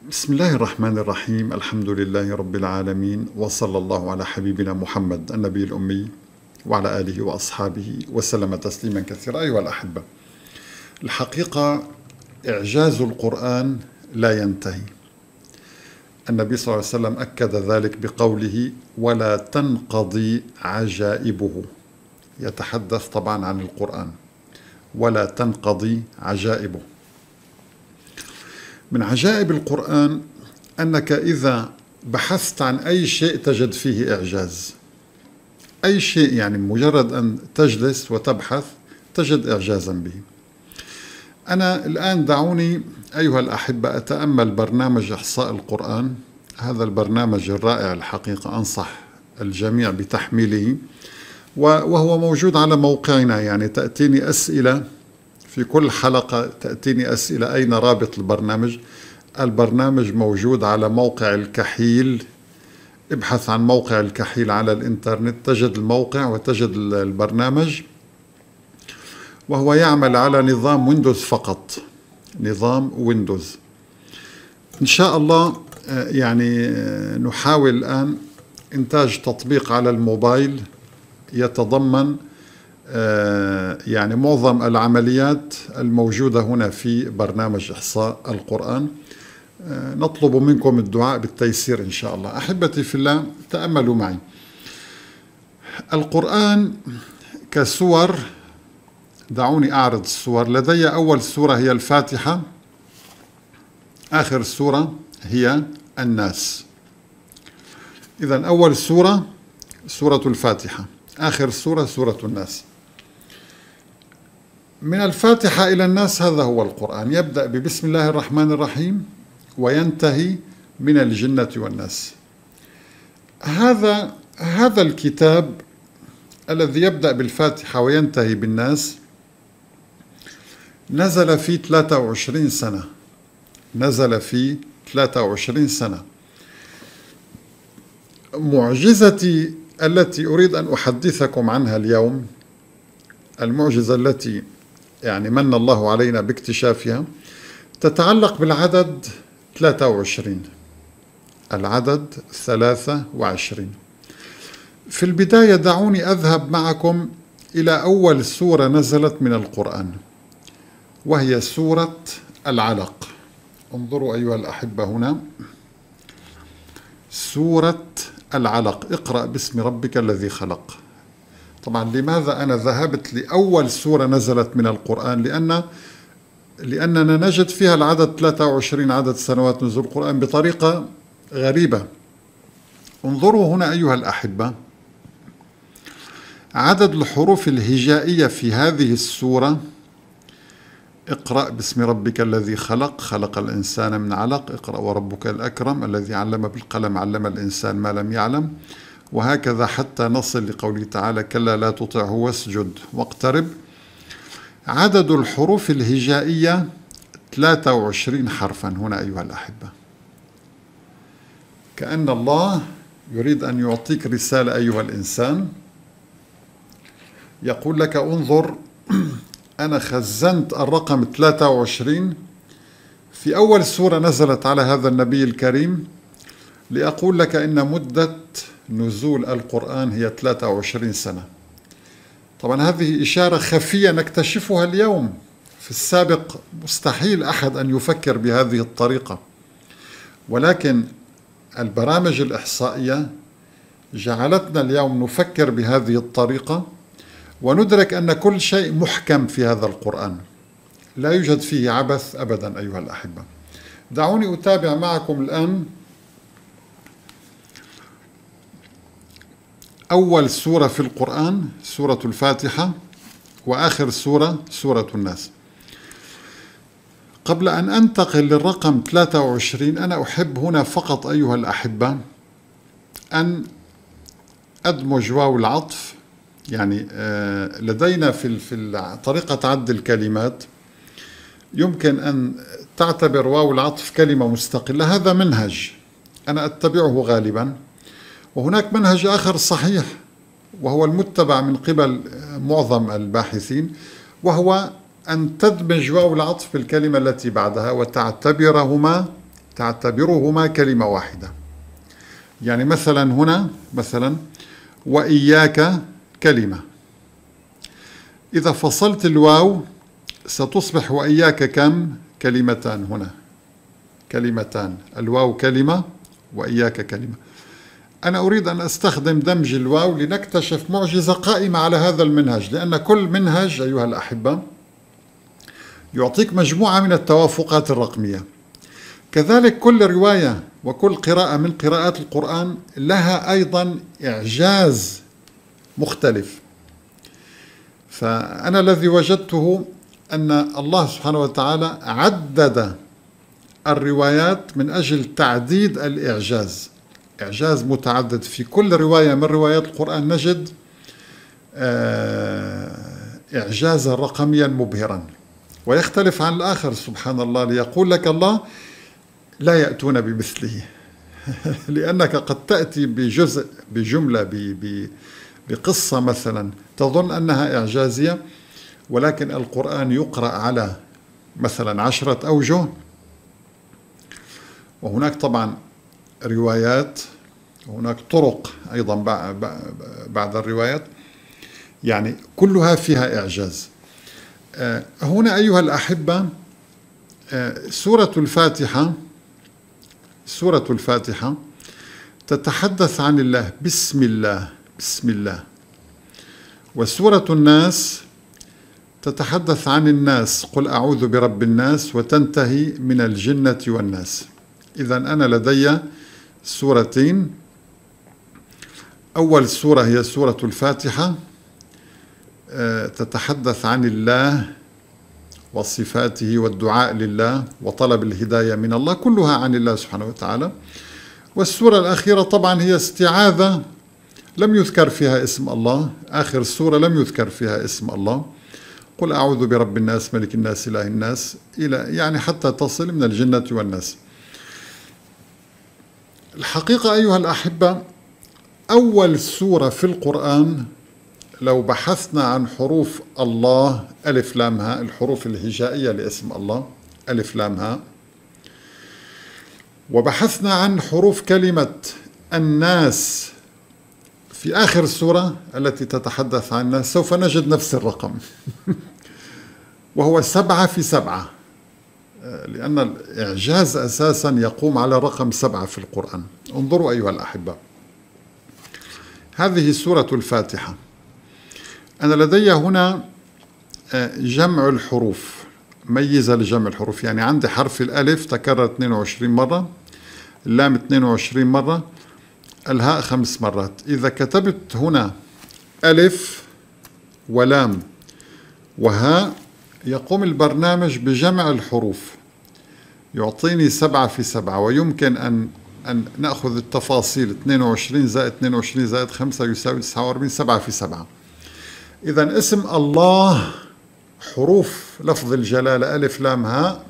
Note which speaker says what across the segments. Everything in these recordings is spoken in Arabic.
Speaker 1: بسم الله الرحمن الرحيم. الحمد لله رب العالمين، وصلى الله على حبيبنا محمد النبي الأمي وعلى آله وأصحابه وسلم تسليما كثيرا. أيها الأحبة، الحقيقة إعجاز القرآن لا ينتهي. النبي صلى الله عليه وسلم أكد ذلك بقوله: ولا تنقضي عجائبه. يتحدث طبعا عن القرآن. ولا تنقضي عجائبه. من عجائب القرآن أنك إذا بحثت عن أي شيء تجد فيه إعجاز. أي شيء، يعني مجرد أن تجلس وتبحث تجد إعجازا به. أنا الآن دعوني أيها الأحبة أتأمل برنامج إحصاء القرآن. هذا البرنامج الرائع الحقيقة، أنصح الجميع بتحميله، وهو موجود على موقعنا. يعني تأتيني أسئلة في كل حلقة، تأتيني أسئلة أين رابط البرنامج. البرنامج موجود على موقع الكحيل. ابحث عن موقع الكحيل على الإنترنت تجد الموقع وتجد البرنامج، وهو يعمل على نظام ويندوز فقط، نظام ويندوز. إن شاء الله يعني نحاول الآن إنتاج تطبيق على الموبايل يتضمن يعني معظم العمليات الموجودة هنا في برنامج إحصاء القرآن. نطلب منكم الدعاء بالتيسير إن شاء الله. أحبتي في الله، تأملوا معي. القرآن كسور، دعوني أعرض السور. لدي أول سورة هي الفاتحة، آخر سورة هي الناس. إذن أول سورة سورة الفاتحة، آخر سورة سورة الناس. من الفاتحة إلى الناس هذا هو القرآن، يبدأ ببسم الله الرحمن الرحيم وينتهي من الجنة والناس. هذا الكتاب الذي يبدأ بالفاتحة وينتهي بالناس نزل في 23 سنة. نزل في 23 سنة. معجزتي التي أريد أن أحدثكم عنها اليوم، المعجزة التي يعني من الله علينا باكتشافها، تتعلق بالعدد 23. العدد 23. في البداية دعوني أذهب معكم إلى أول سورة نزلت من القرآن، وهي سورة العلق. انظروا أيها الأحبة هنا، سورة العلق. اقرأ باسم ربك الذي خلق. طبعا لماذا أنا ذهبت لأول سورة نزلت من القرآن؟ لأننا نجد فيها العدد 23، عدد سنوات نزول القرآن، بطريقة غريبة. انظروا هنا أيها الأحبة، عدد الحروف الهجائية في هذه السورة: اقرأ باسم ربك الذي خلق، خلق الإنسان من علق، اقرأ وربك الأكرم الذي علم بالقلم علم الإنسان ما لم يعلم، وهكذا حتى نصل لقوله تعالى: كلا لا تطعه واسجد واقترب. عدد الحروف الهجائية 23 حرفا هنا أيها الأحبة. كأن الله يريد أن يعطيك رسالة أيها الإنسان، يقول لك: انظر، أنا خزنت الرقم 23 في أول سورة نزلت على هذا النبي الكريم، لأقول لك إن مدة نزول القرآن هي 23 سنة. طبعا هذه إشارة خفية نكتشفها اليوم. في السابق مستحيل أحد أن يفكر بهذه الطريقة، ولكن البرامج الإحصائية جعلتنا اليوم نفكر بهذه الطريقة، وندرك أن كل شيء محكم في هذا القرآن، لا يوجد فيه عبث أبدا أيها الأحبة. دعوني أتابع معكم الآن أول سورة في القرآن سورة الفاتحة، وآخر سورة سورة الناس. قبل أن أنتقل للرقم 23، أنا أحب هنا فقط أيها الأحبة أن أدمج واو العطف. يعني لدينا في طريقة عد الكلمات يمكن أن تعتبر واو العطف كلمة مستقلة. هذا منهج أنا أتبعه غالبا، وهناك منهج آخر صحيح وهو المتبع من قبل معظم الباحثين، وهو أن تدمج واو العطف بالكلمة التي بعدها وتعتبرهما تعتبرهما كلمة واحدة. يعني مثلا هنا مثلا وإياك كلمة، إذا فصلت الواو ستصبح وإياك كم؟ كلمتان. هنا كلمتان، الواو كلمة وإياك كلمة. أنا أريد أن أستخدم دمج الواو لنكتشف معجزة قائمة على هذا المنهج، لأن كل منهج أيها الأحبة يعطيك مجموعة من التوافقات الرقمية. كذلك كل رواية وكل قراءة من قراءات القرآن لها أيضا إعجاز مختلف. فأنا الذي وجدته أن الله سبحانه وتعالى عدد الروايات من أجل تعديد الإعجاز، إعجاز متعدد. في كل رواية من روايات القرآن نجد إعجازا رقميا مبهرا، ويختلف عن الآخر سبحان الله. ليقول لك الله لا يأتون بمثله لأنك قد تأتي بجزء بجملة بقصة مثلا تظن أنها إعجازية، ولكن القرآن يقرأ على مثلا 10 أوجه، وهناك طبعا روايات وهناك طرق أيضا بعد الروايات، يعني كلها فيها إعجاز. هنا أيها الأحبة سورة الفاتحة تتحدث عن الله بسم الله بسم الله، وسورة الناس تتحدث عن الناس قل أعوذ برب الناس، وتنتهي من الجنة والناس. إذا أنا لدي سورتين، أول سورة هي سورة الفاتحة تتحدث عن الله وصفاته والدعاء لله وطلب الهداية من الله، كلها عن الله سبحانه وتعالى. والسورة الأخيرة طبعا هي استعاذة لم يذكر فيها اسم الله، آخر السورة لم يذكر فيها اسم الله، قل أعوذ برب الناس ملك الناس إله الناس، إلى يعني حتى تصل من الجنة والناس. الحقيقة أيها الأحبة أول سورة في القرآن لو بحثنا عن حروف الله ألف لام هاء، الحروف الهجائية لاسم الله ألف لام هاء، وبحثنا عن حروف كلمة الناس في آخر السورة التي تتحدث عن الناس، سوف نجد نفس الرقم وهو 7 في 7، لأن الإعجاز أساسا يقوم على رقم 7 في القرآن. انظروا أيها الأحبة، هذه سورة الفاتحة. أنا لدي هنا جمع الحروف، ميزة لجمع الحروف، يعني عندي حرف الألف تكرر 22 مرة، اللام 22 مرة، الهاء 5 مرات. إذا كتبت هنا ألف ولام وهاء يقوم البرنامج بجمع الحروف، يعطيني 7 في 7، ويمكن أن نأخذ التفاصيل. 22 زائد 22 زائد 5 يساوي 49، 7 في 7. إذا اسم الله حروف لفظ الجلالة ألف لام هاء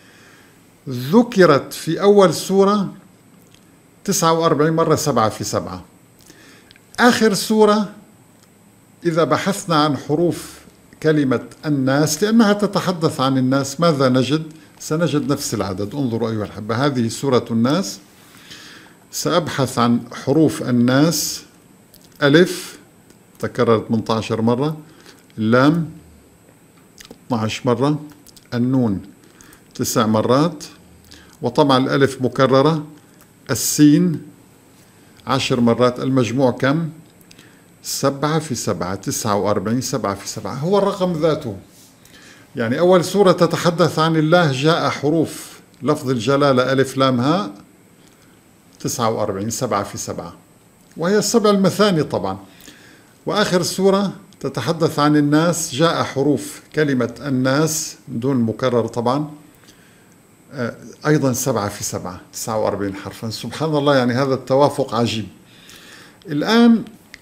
Speaker 1: ذكرت في أول سورة 49 مرة 7 في 7. آخر سورة إذا بحثنا عن حروف كلمة الناس لأنها تتحدث عن الناس، ماذا نجد؟ سنجد نفس العدد. انظروا أيها الأحبة، هذه سورة الناس، سأبحث عن حروف الناس. ألف تكررت 18 مرة، اللام 12 مرة، النون 9 مرات، وطبعا الألف مكررة، السين 10 مرات، المجموع كم؟ 7 في 7، 49، 7 في 7 هو الرقم ذاته. يعني أول سورة تتحدث عن الله جاء حروف لفظ الجلالة ألف لام هاء 49، 7 في 7، وهي السبع المثاني طبعا. وآخر سورة تتحدث عن الناس جاء حروف كلمة الناس دون مكرر طبعا أيضا 7 في 7، 49 حرفا. سبحان الله، يعني هذا التوافق عجيب. الآن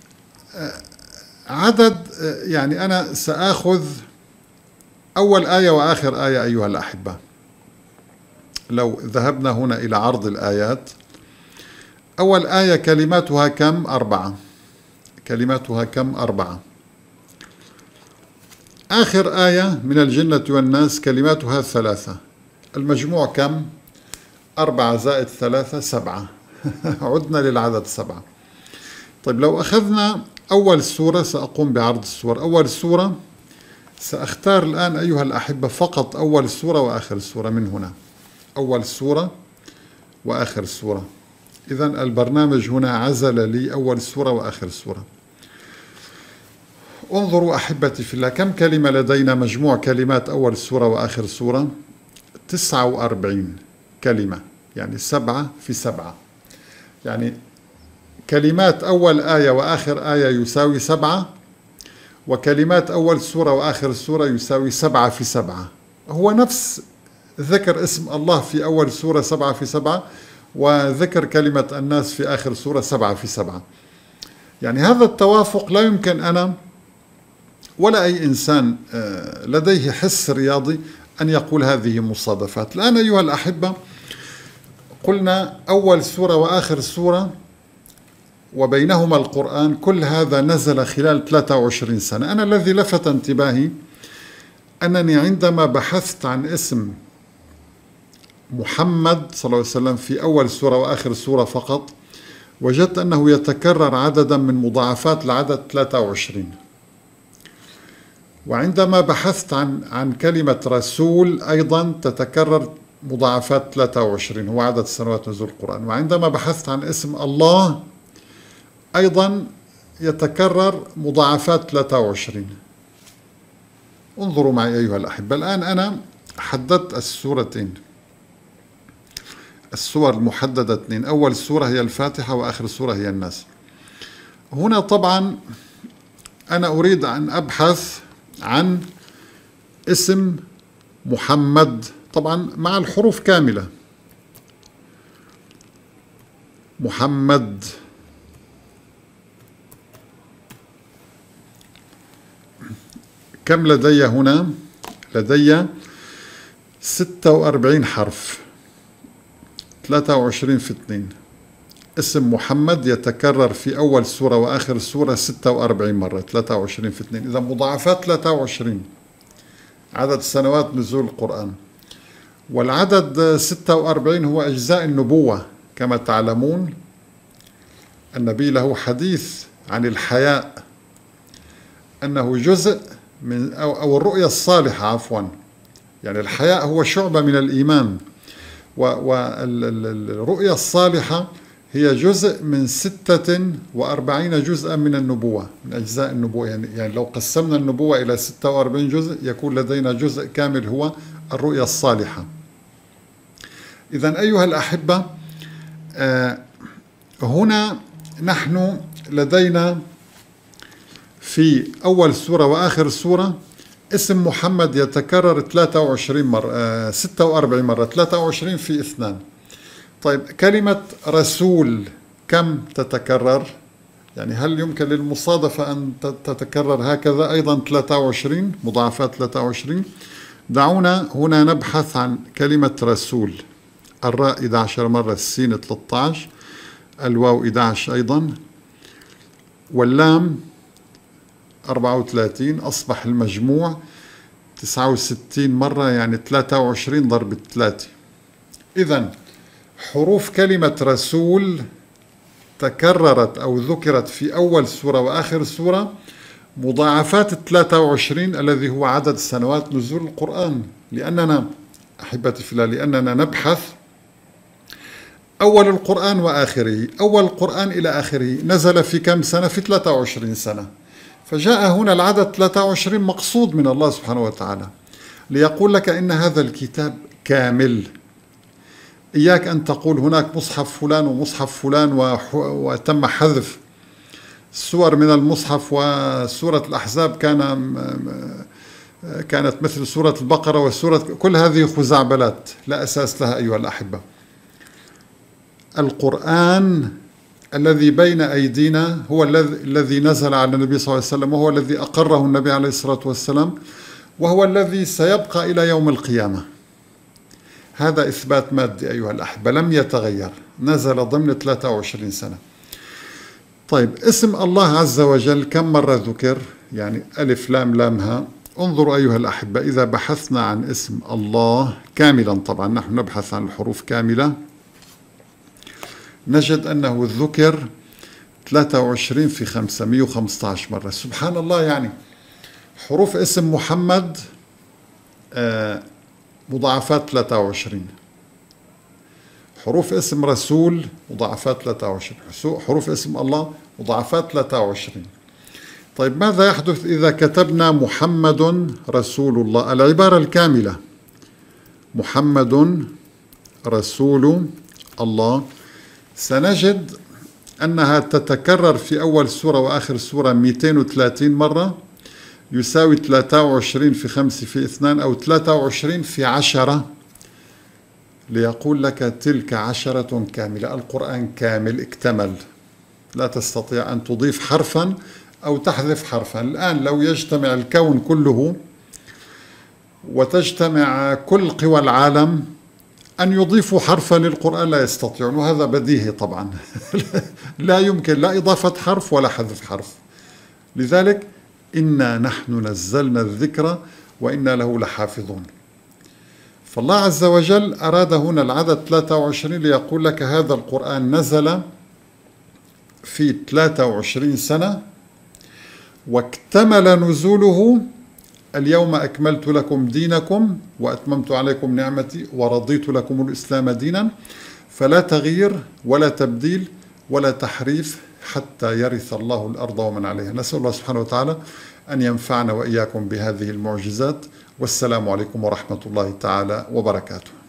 Speaker 1: عدد، يعني أنا سآخذ أول آية وآخر آية أيها الأحبة. لو ذهبنا هنا إلى عرض الآيات، أول آية كلماتها كم؟ 4. كلماتها كم؟ 4. آخر آية من الجنة والناس كلماتها 3، المجموع كم؟ 4 زائد 3 7. عدنا للعدد 7. طيب لو أخذنا أول سورة، سأقوم بعرض السور. أول سورة سأختار الآن أيها الأحبة فقط أول سورة وآخر سورة من هنا. أول سورة وآخر سورة. إذن البرنامج هنا عزل لي أول سورة وآخر سورة. انظروا أحبتي في الله، كم كلمة لدينا؟ مجموع كلمات أول سورة وآخر سورة 49 كلمة، يعني 7 في 7. يعني كلمات أول آية وآخر آية يساوي 7، وكلمات أول سورة وآخر سورة يساوي 7 في 7. هو نفس ذكر اسم الله في أول سورة 7 في 7، وذكر كلمة الناس في آخر سورة 7 في 7. يعني هذا التوافق لا يمكن أنا ولا أي إنسان لديه حس رياضي أن يقول هذه مصادفات. الآن أيها الأحبة، قلنا أول سورة وآخر سورة وبينهما القرآن، كل هذا نزل خلال 23 سنة. أنا الذي لفت انتباهي أنني عندما بحثت عن اسم محمد صلى الله عليه وسلم في أول سورة وآخر سورة فقط، وجدت أنه يتكرر عددا من مضاعفات العدد 23. وعندما بحثت عن كلمة رسول أيضا تتكرر مضاعفات 23، هو عدد سنوات نزول القرآن. وعندما بحثت عن اسم الله أيضا يتكرر مضاعفات 23. انظروا معي أيها الأحبة، الآن أنا حددت السورتين، السور المحددة 2. أول سورة هي الفاتحة وآخر سورة هي الناس. هنا طبعا أنا أريد أن أبحث عن اسم محمد، طبعا مع الحروف كاملة. محمد. كم لدي هنا؟ لدي 46 حرف، 23 في 2. اسم محمد يتكرر في أول سورة وآخر سورة 46 مرة، 23 في 2. إذا مضاعفات 23 عدد سنوات نزول القرآن. والعدد 46 هو أجزاء النبوة. كما تعلمون النبي له حديث عن الحياء أنه جزء من أو الرؤيا الصالحة عفوا، يعني الحياء هو شعبة من الإيمان، والرؤيا الصالحة هي جزء من 46 جزءا من النبوة، من أجزاء النبوة. يعني لو قسمنا النبوة إلى 46 جزء يكون لدينا جزء كامل هو الرؤيا الصالحة. إذن أيها الأحبة، هنا نحن لدينا في أول سورة وآخر سورة اسم محمد يتكرر 23 مرة، 46 مرة، 23 في 2. طيب كلمة رسول كم تتكرر؟ يعني هل يمكن للمصادفة أن تتكرر هكذا أيضا 23 مضاعفات 23؟ دعونا هنا نبحث عن كلمة رسول. الراء 11 مرة، السين 13، الواو 11 أيضا، واللام 34. أصبح المجموع 69 مرة، يعني 23 ضرب 3. إذن حروف كلمة رسول تكررت أو ذكرت في أول سورة وآخر سورة مضاعفات 23 الذي هو عدد سنوات نزول القرآن. لأننا أحبتي في الله، لأننا نبحث أول القرآن وآخره. أول القرآن إلى آخره نزل في كم سنة؟ في 23 سنة. فجاء هنا العدد 23 مقصود من الله سبحانه وتعالى ليقول لك إن هذا الكتاب كامل. إياك أن تقول هناك مصحف فلان ومصحف فلان وتم حذف السور من المصحف، وسورة الأحزاب كانت مثل سورة البقرة، وسورة كل هذه خزعبلات لا أساس لها أيها الأحبة. القرآن الذي بين أيدينا هو الذي نزل على النبي صلى الله عليه وسلم، وهو الذي أقره النبي عليه الصلاة والسلام، وهو الذي سيبقى إلى يوم القيامة. هذا إثبات مادي أيها الأحبة لم يتغير، نزل ضمن 23 سنة. طيب اسم الله عز وجل كم مرة ذكر؟ يعني ألف لام لام ها انظروا أيها الأحبة، إذا بحثنا عن اسم الله كاملا، طبعا نحن نبحث عن الحروف كاملة، نجد أنه ذكر 23 في 515 مرة. سبحان الله، يعني حروف اسم محمد مضاعفات 23، حروف اسم رسول مضاعفات 23، حروف اسم الله مضاعفات 23. طيب ماذا يحدث إذا كتبنا محمد رسول الله، العبارة الكاملة محمد رسول الله؟ سنجد أنها تتكرر في أول سورة وآخر سورة 230 مرة، يساوي 23 في 5 في 2 أو 23 في 10، ليقول لك تلك 10 كاملة. القرآن كامل اكتمل، لا تستطيع أن تضيف حرفا أو تحذف حرفا. الآن لو يجتمع الكون كله وتجتمع كل قوى العالم أن يضيفوا حرفا للقرآن لا يستطيعون، وهذا بديهي طبعا. لا يمكن لا إضافة حرف ولا حذف حرف. لذلك إنا نحن نزلنا الذكر وإنا له لحافظون. فالله عز وجل أراد هنا العدد 23 ليقول لك هذا القرآن نزل في 23 سنة، واكتمل نزوله اليوم أكملت لكم دينكم وأتممت عليكم نعمتي ورضيت لكم الإسلام دينا. فلا تغيير ولا تبديل ولا تحريف حتى يرث الله الأرض ومن عليها. نسأل الله سبحانه وتعالى أن ينفعنا وإياكم بهذه المعجزات. والسلام عليكم ورحمة الله تعالى وبركاته.